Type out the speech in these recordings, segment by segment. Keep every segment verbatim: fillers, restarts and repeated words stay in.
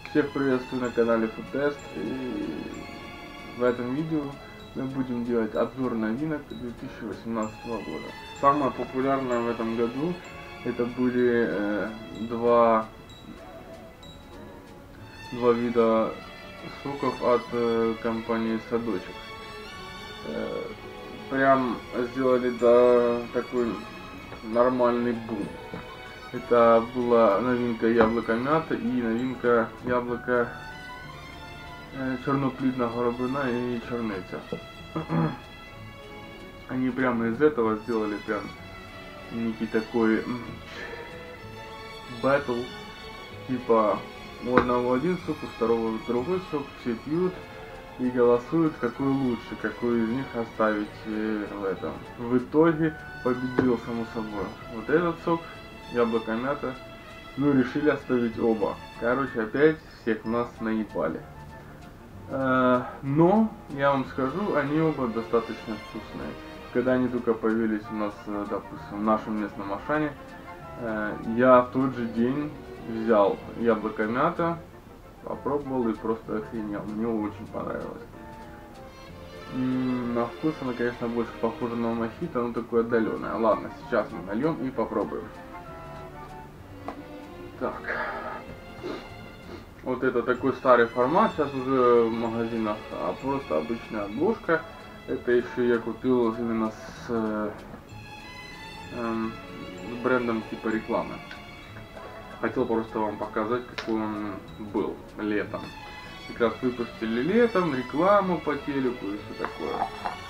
Всех приветствую на канале Foodtest, и в этом видео мы будем делать обзор новинок две тысячи восемнадцатого года. Самое популярное в этом году это были э, два, два вида соков от э, компании Садочек. Э, прям сделали да, такой нормальный бум. Это была новинка яблоко мята и новинка яблоко э, черноплідна горобина и черниця. Они прямо из этого сделали прям некий такой бэтл, типа у одного один сок, у второго другой сок, все пьют и голосуют, какой лучше, какой из них оставить э, в этом. В итоге победил, само собой, вот этот сок, яблоко мята. Ну, решили оставить оба. Короче, опять всех нас наебали. Э, но, я вам скажу, они оба достаточно вкусные. Когда они только появились у нас, допустим, в нашем местном Ашане, э, я в тот же день взял яблоко мята, попробовал и просто охренел. Мне очень понравилось. М-м, на вкус она, конечно, больше похожа на мохито, но такое отдаленное. Ладно, сейчас мы нальем и попробуем. Так, вот это такой старый формат, сейчас уже в магазинах, а просто обычная обложка. Это еще я купил именно с, э, э, с брендом типа рекламы. Хотел просто вам показать, какой он был летом. Как раз выпустили летом рекламу по телеку и все такое.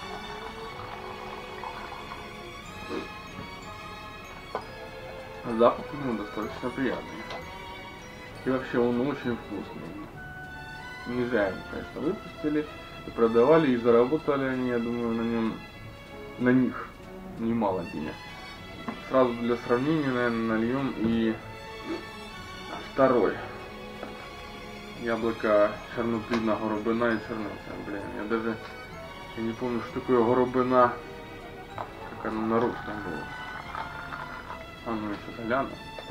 Запах у него достаточно приятный. И вообще он очень вкусный. Не зря его, конечно, выпустили и продавали, и заработали они, я думаю, на нем, на них немало денег. Сразу для сравнения, наверное, нальем и второй. Яблоко черноплідна горобина и черниця. Блин, я даже я не помню, что такое горобина, как оно на русском было. А ну еще гляну.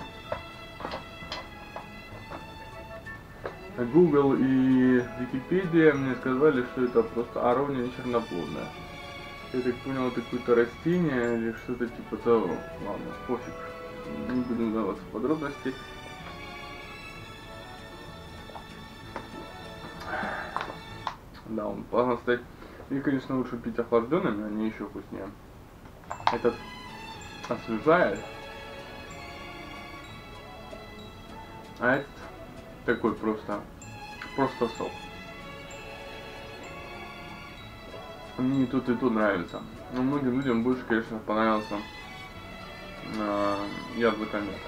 Google и Википедия мне сказали, что это просто арония черноплодная. Я так понял, это какое-то растение или что-то типа того. Ладно, пофиг. Не будем даваться в подробности. Да, он классно стоит. И, конечно, лучше пить охлажденными, они еще вкуснее. Этот освежает. А этот такой просто, просто сок. Мне и тут и тут нравится. Но многим людям больше, конечно, понравился э, яблоко мята.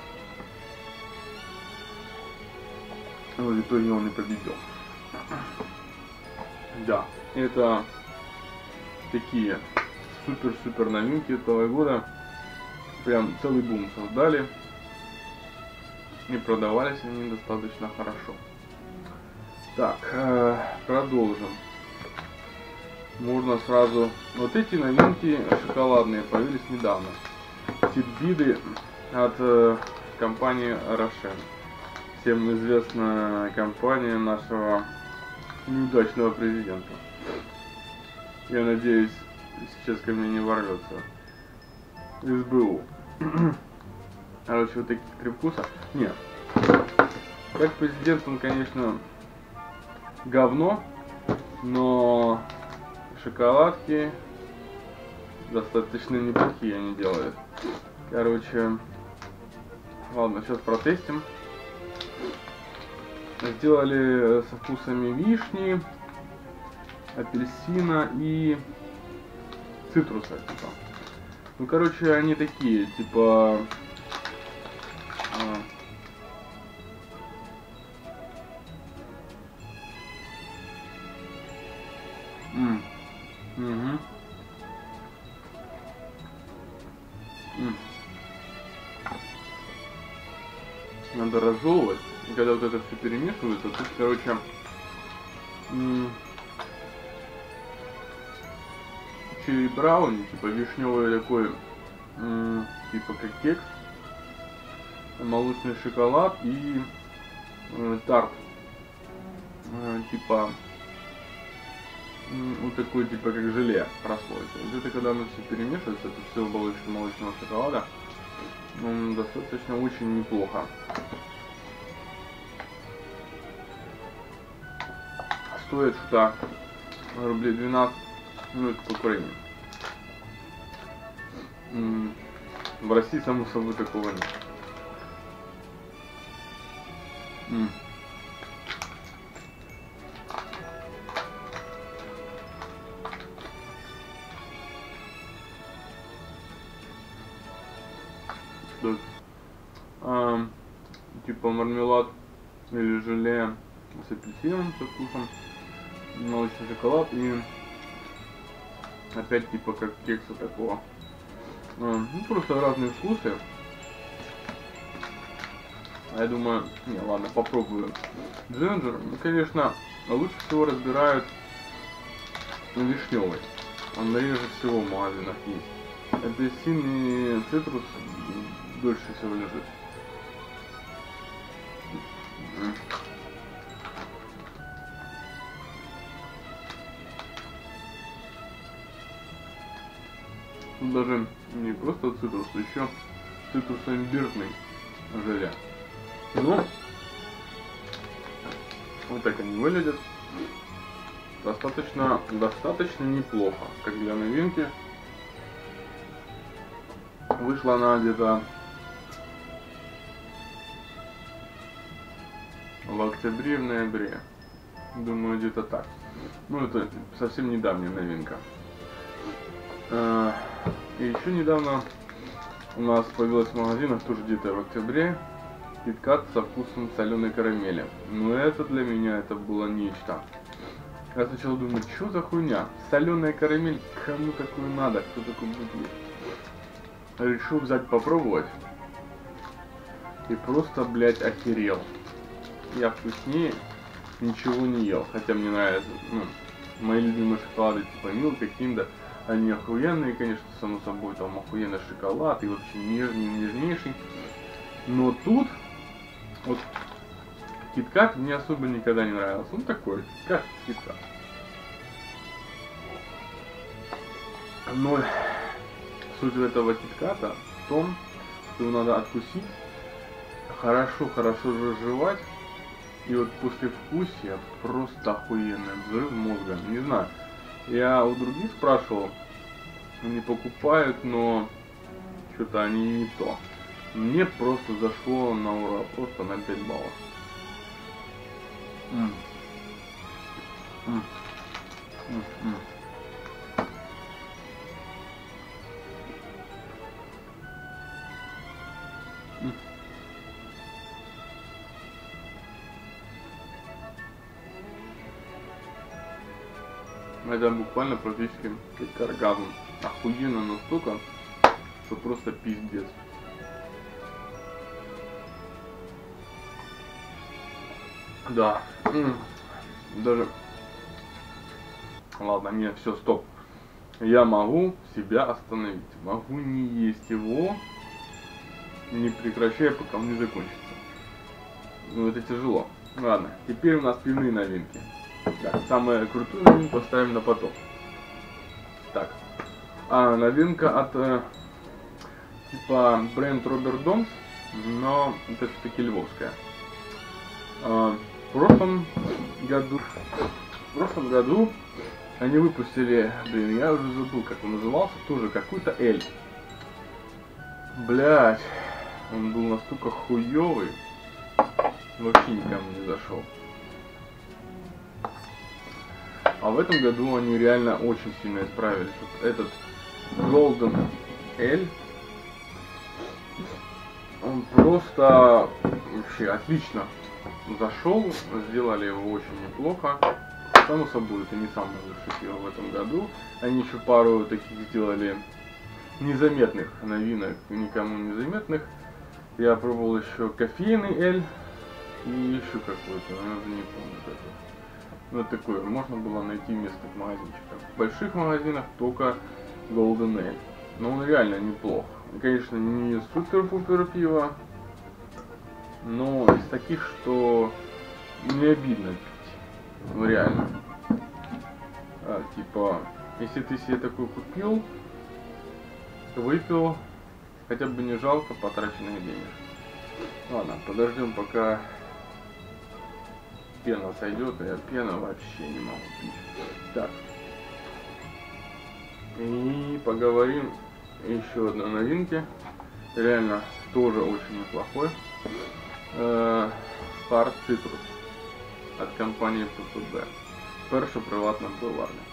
Но в итоге он и победил. Да, это такие супер-супер новинки этого года. Прям целый бум создали. И продавались они достаточно хорошо. Так, э, продолжим. Можно сразу... Вот эти новинки шоколадные появились недавно. Титбиды от э, компании Рошен. Всем известная компания нашего неудачного президента. Я надеюсь, сейчас ко мне не ворвется эс бэ у. Короче, вот таких три вкуса. Нет. Как президент, он, конечно, говно, но шоколадки достаточно неплохие они делают. Короче, ладно, сейчас протестим. Сделали со вкусами вишни, апельсина и цитруса, типа. Ну, короче, они такие, типа... М. Угу. М. Надо разжевывать. И когда вот это все перемешивается, тут, короче, черри брауни, типа вишневый такой, типа как кекс, молочный шоколад и э, тарт э, типа вот такой типа как желе прослойки. Вот это когда оно все перемешивается, это все оболочка молочного шоколада, он достаточно очень неплохо. Стоит что рублей двенадцать, ну это по Украине. В России, само собой, такого нет. М. Тут, а, типа мармелад или желе с апельсином со вкусом, молочный шоколад и опять типа как кекса такого. А, ну просто разные вкусы. Я думаю, не, ладно, попробую. Джинджер, ну, конечно, лучше всего разбирают вишневый. Он реже всего в магазинах есть. Апельсин и цитрус дольше всего лежит. Тут даже не просто цитрус, еще цитрусо-имбирный желе. Ну, вот так они выглядят. Достаточно, достаточно неплохо, как для новинки. Вышла она где-то в октябре, в ноябре. Думаю, где-то так. Ну, это совсем недавняя новинка. И еще недавно у нас появилась в магазинах, тоже где-то в октябре, кит-кат со вкусом соленой карамели. Но это для меня это было нечто. Я сначала думаю, что за хуйня? Соленая карамель, кому такую надо? Кто такой будет есть? Решил взять попробовать. И просто, блять, охерел. Я вкуснее ничего не ел. Хотя мне нравятся, ну, мои любимые шоколады типа Милка, Киндер. Они охуенные, конечно, само собой, там охуенный шоколад и очень нежный, нежнейший. Но тут, вот, кит-кат мне особо никогда не нравился. Он такой, как кит-кат. Но суть этого кит-ката в том, что его надо откусить, хорошо-хорошо разжевать, и вот после вкусия просто охуенный взрыв мозга. Не знаю, я у других спрашивал, они покупают, но что-то они не то. Мне просто зашло на ура, просто на пять баллов. М. М. М. М. М. Это буквально практически как оргазм. Охуенно настолько, что просто пиздец. Да. Даже... Ладно, не, все, стоп. Я могу себя остановить. Могу не есть его, не прекращая, пока он не закончится. Ну, это тяжело. Ладно, теперь у нас пивные новинки. Так, самую крутую новинку оставим на потом. Так. А, новинка от э, типа бренд Роберт Домс, но это все-таки львовская. А, в прошлом году, в прошлом году они выпустили, блин, я уже забыл, как он назывался, тоже какой-то Эль. Блять, он был настолько хуёвый, вообще никому не зашел. А в этом году они реально очень сильно исправились. Вот этот Golden Ale, он просто вообще отлично зашел, сделали его очень неплохо. Само собой, это не самое лучшее пиво в этом году. Они еще пару таких сделали незаметных новинок, никому незаметных. Я пробовал еще кофейный эль и еще какой-то, но я уже не помню какой. Вот такое, можно было найти в местных магазинчиках. В больших магазинах только Golden Ale. Но он реально неплох. Конечно, не супер-пупер пиво, но из таких, что не обидно пить. Ну реально. А, типа, если ты себе такой купил, выпил, хотя бы не жалко потраченных денег. Ладно, подождем, пока пена сойдет, а я пену вообще не могу пить. Так. И поговорим еще одной новинке. Реально тоже очень неплохой. Hard Citrus от компании пэ пэ бэ. Перша приватна пивоварня.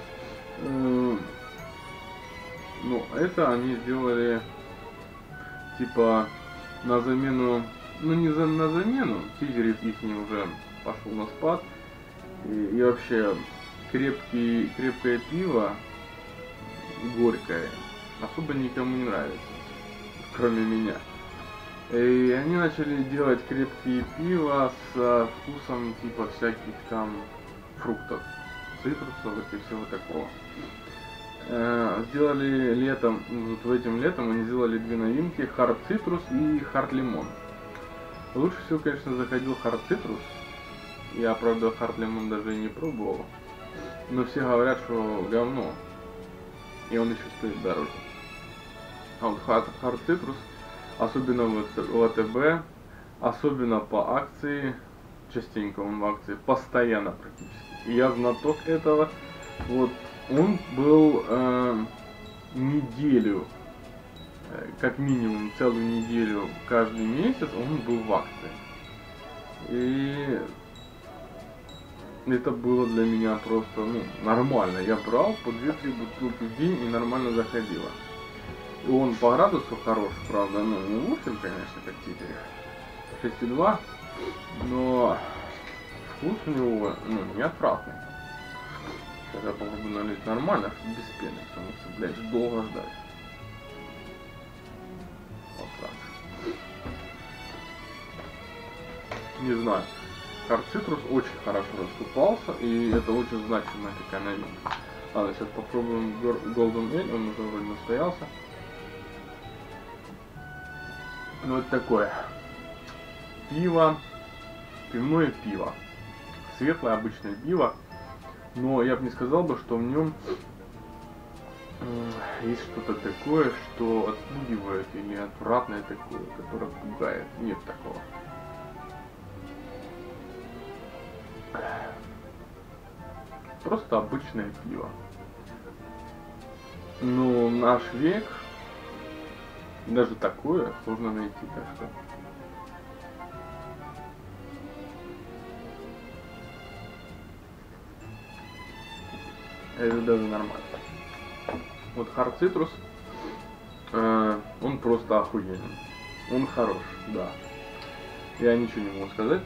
Ну, это они сделали типа на замену, ну не за, на замену, тизерит их не уже пошел на спад. И, и вообще крепкий, крепкое пиво, горькое, особо никому не нравится, кроме меня. И они начали делать крепкие пива со вкусом типа всяких там фруктов, цитрусовых и всего такого. Сделали летом, вот в этим летом они сделали две новинки, Hard Citrus и Hard Lemon. Лучше всего, конечно, заходил Hard Citrus. Я, правда, Hard Lemon даже и не пробовал. Но все говорят, что говно. И он еще стоит дороже. А вот Hard, Hard Citrus, особенно в а тэ бэ, особенно по акции, частенько он в акции, постоянно практически. И я знаток этого. Вот он был э, неделю, э, как минимум целую неделю каждый месяц он был в акции. И это было для меня просто ну, нормально. Я брал по две-три бутылки в день и нормально заходило. И он по градусу хорош, правда, ну не восемь, конечно, как теперь, шесть и два, но вкус у него ну, не отвратный. Сейчас я попробую налить нормально, без пены, потому что, блядь, долго ждать. Вот так. Не знаю. Hard Citrus очень хорошо раскупался, и это очень значимая такая новинка. Ладно, сейчас попробуем Golden Ale, он уже вроде настоялся. Ну вот такое. Пиво, пивное пиво. Светлое обычное пиво. Но я бы не сказал бы, что в нем есть что-то такое, что отпугивает или отвратное такое, которое пугает. Нет такого. Просто обычное пиво. Но наш век даже такое сложно найти, так что. Это даже нормально. Вот Hard Citrus, э, он просто охуенен. Он хорош, да. Я ничего не могу сказать.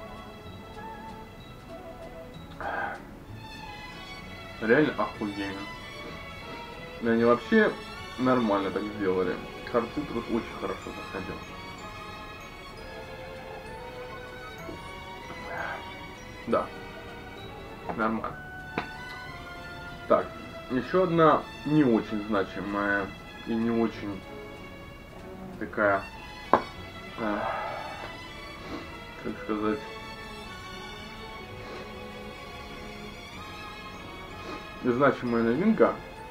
Реально охуенен. Они вообще нормально так сделали. Hard Citrus очень хорошо заходил. Да. Нормально. Так, еще одна не очень значимая и не очень такая, э, как сказать, значимая новинка.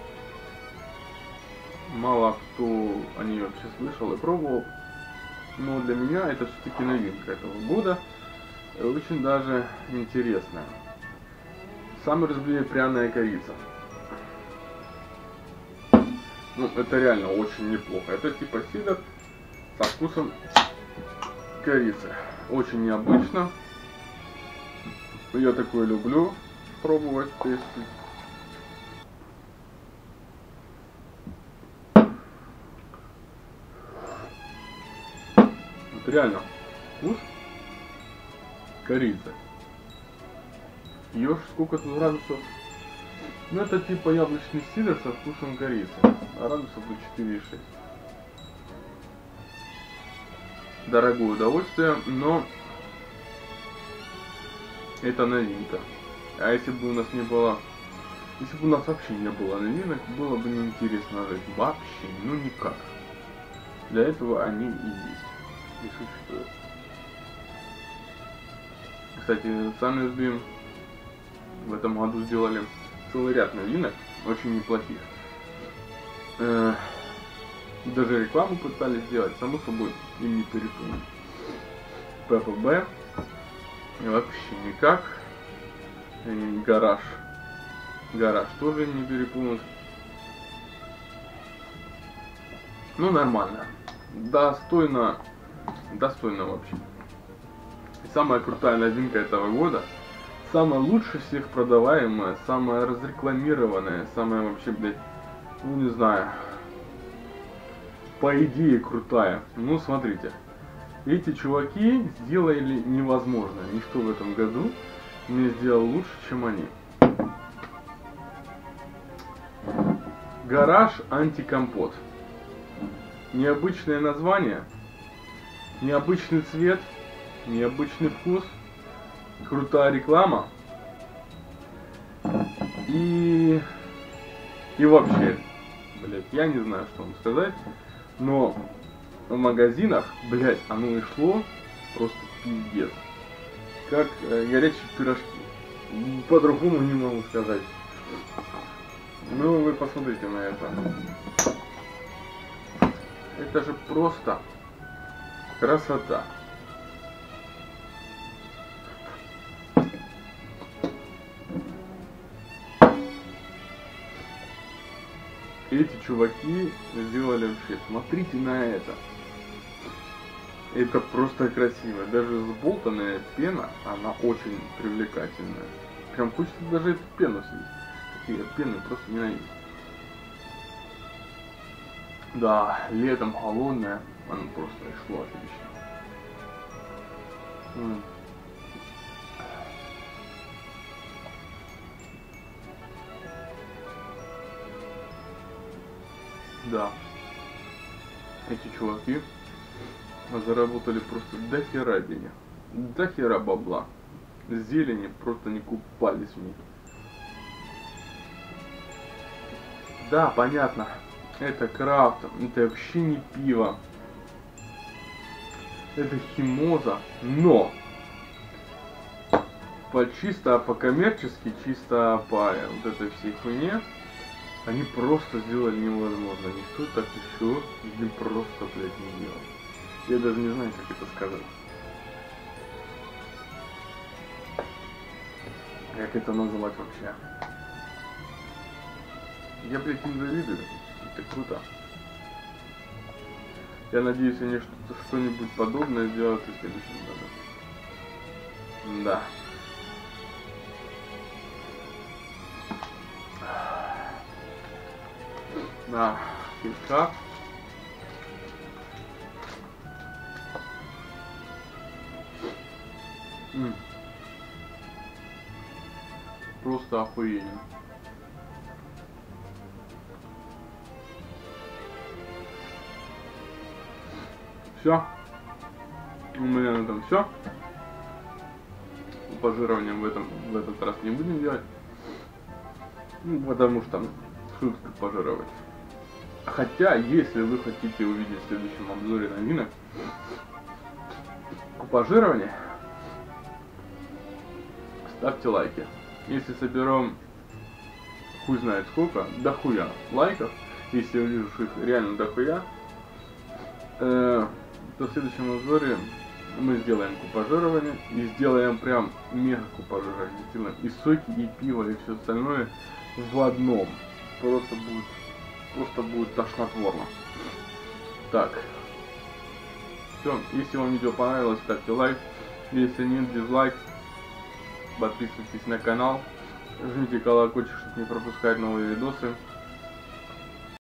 Мало кто о ней вообще слышал и пробовал, но для меня это все-таки новинка этого года, очень даже интересная. Саммерсби пряная корица. Ну, это реально очень неплохо. Это типа сидр со вкусом корицы. Очень необычно. Я такое люблю пробовать, тестить. Вот реально вкус корицы. Ешь сколько тут градусов? Ну это типа яблочный сидр со вкусом корицы. А градусов до четыре и шесть. Дорогое удовольствие, но это новинка. А если бы у нас не было, если бы у нас вообще не было новинок, было бы неинтересно жить. Вообще, ну никак. Для этого они и есть. И существуют. Кстати, Саммерсби в этом году сделали целый ряд новинок, очень неплохих. Э, даже рекламу пытались сделать, само собой, им не перепутать. ППБ вообще никак. И гараж. Гараж тоже не перепутать. Ну, нормально. Достойно. Достойно вообще. И самая крутая новинка этого года. Самая лучше всех продаваемая, самая разрекламированная, самая вообще, блядь, ну не знаю, по идее крутая. Ну, смотрите. Эти чуваки сделали невозможное. Никто в этом году не сделал лучше, чем они. Гараж антикомпот. Необычное название, необычный цвет, необычный вкус, крутая реклама и и вообще, блять, я не знаю, что вам сказать, но в магазинах, блять, оно и шло просто пиздец, как э, горячие пирожки, по-другому не могу сказать. Ну, вы посмотрите на это. Это же просто красота. Эти чуваки сделали вообще. Смотрите на это. Это просто красиво. Даже сболтанная пена, она очень привлекательная. Прям хочется даже эту пену съесть. Такие пены просто ненавижу. Да, летом холодное, оно просто шло отлично. М. Да, эти чуваки заработали просто до хера денег, до хера бабла. Зелени просто не купались в ней. Да, понятно. Это крафт, это вообще не пиво. Это химоза, но по чисто по-коммерчески, чисто по вот этой всей хуйне, они просто сделали невозможно. Никто так еще не просто, блядь, не делал. Я даже не знаю, как это сказать. Как это называть вообще? Я, блядь, им завидую. Это круто. Я надеюсь, они что-то что-нибудь подобное сделают и в следующем году. Да. Да, кишка. М. Просто охуенно. Все. У меня на этом все. Пожирование в этом в этот раз не будем делать. Ну, потому что шутка пожировать. Хотя, если вы хотите увидеть в следующем обзоре новинок пожирования, ставьте лайки. Если соберем хуй знает сколько, дохуя лайков, если я увижу, что их реально дохуя, э, то в следующем обзоре мы сделаем купажирование и сделаем прям мега купажирование. Сделаем и соки, и пиво, и все остальное в одном. Просто будет, просто будет тошнотворно. Так. Все, если вам видео понравилось, ставьте лайк. Если нет, дизлайк. Подписывайтесь на канал. Жмите колокольчик, чтобы не пропускать новые видосы.